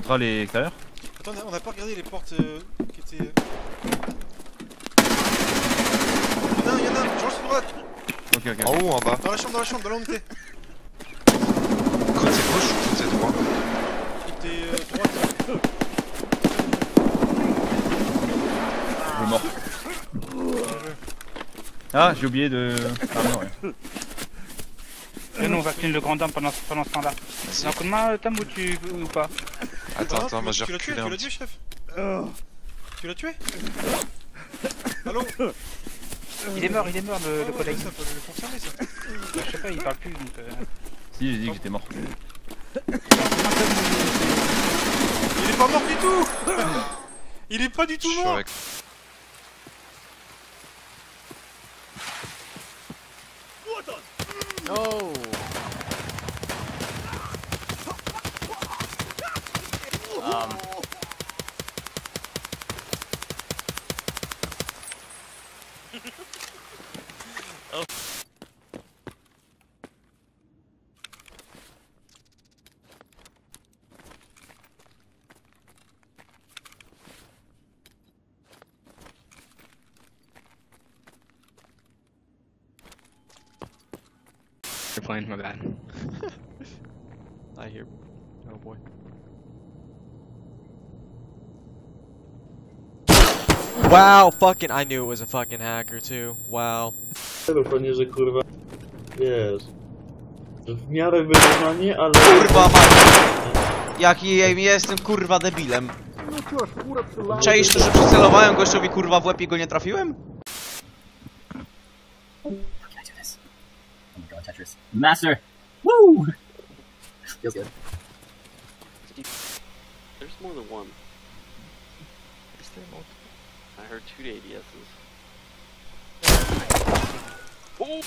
montrera les extérieurs. Attends, on a pas regardé les portes qui étaient... Y'en a un, je sur droite. Ok, ok. En haut ou en bas? Dans la chambre, dans là où on était. Côté gauche ou côté droit? Il était droite. Je suis mort. Ah, j'ai oublié de... Ah non, rien. Nous on va clean le grand dame pendant ce temps-là. C'est un coup de main Tom ou pas? Attends, moi j'ai Tu l'as tué, reculé un tu l'as tué, chef? Tu l'as tué? Allô? Il est mort le collègue. Ça peut le confirmer ça. Je sais pas, il parle plus donc... Si, j'ai dit que j'étais mort. Il est pas mort du tout. Il est pas du tout mort. Oh. You're playing, my bad. I hear. Oh boy. Wow, fucking! I knew it was a fucking hacker tue. Wow. Pewnie, że kurwa, wiesz, że w miarę wyrównanie, ale... Kurwa mać! Jaki jestem kurwa debilem. Czaisz to, że przycelowałem gościowi kurwa w łeb i go nie trafiłem? Master! Woo! Feels good. There's more than one. Is there multiple? I heard 2 ADSs. Oh!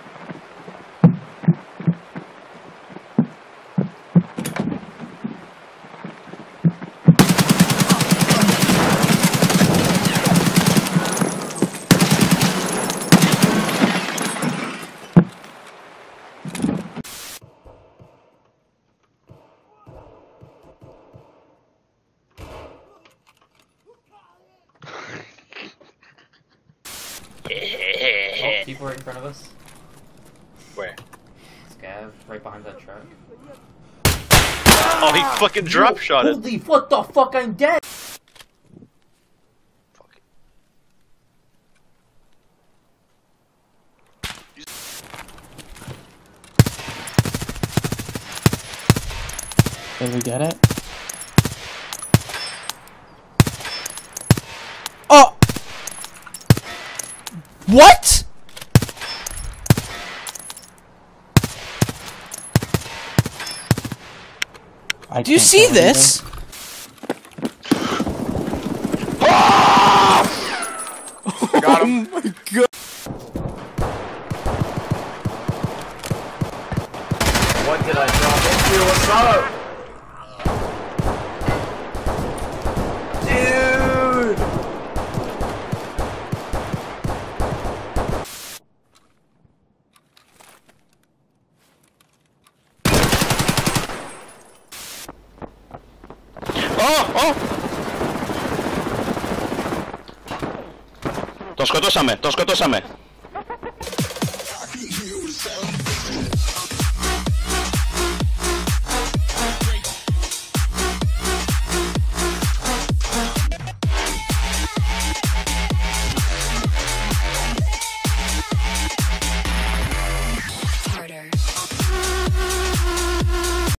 Oh, people are in front of us. Where? Scav, right behind that truck. Oh, he fucking drop shot it! Holy, what the fuck, I'm dead! Fuck. Did we get it? Oh! What? Do you see this? Got him! Oh my god! What did I drop into? What's up? Dude! Oh! Τον σκοτώσαμε, τον σκοτώσαμε.